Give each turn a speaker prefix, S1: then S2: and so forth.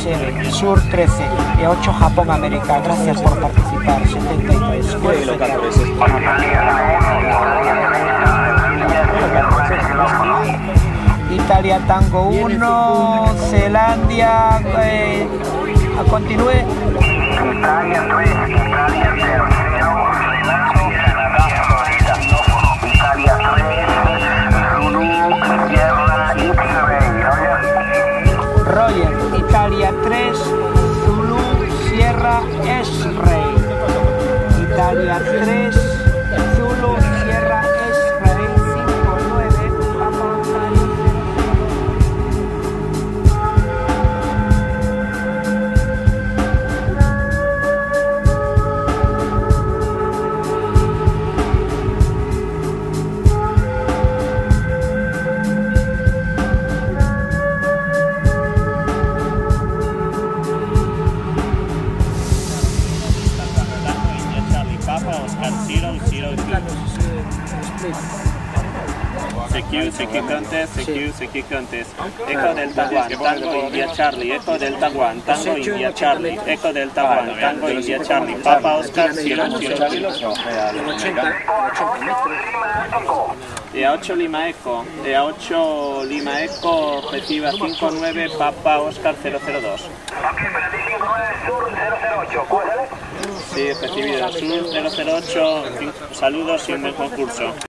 S1: Seychelles, Sur 13, E8 Japón América. Gracias por participar. 73. Italia Tango 1, Zelandia, continúe.
S2: Italia 3, Italia 0, Italia 3, Zulu, Sierra, X-Ray,
S1: Roger, Italia 3, Zulu, Sierra, X-Ray. Italia 3, Zulu, Sierra, X-Ray, 59, Papa Oscar.
S3: CQ Contest, Eco Delta One, Tango India Charlie, Eco Delta One, Tango India Charlie, Eco Delta One, Tango India Charlie, Papa Oscar, Sierra, E8 Lima Eco, E8 Lima Eco, reciba 59, Papa Oscar 002. Sí, recibido, Sur 008, saludos y un buen concurso.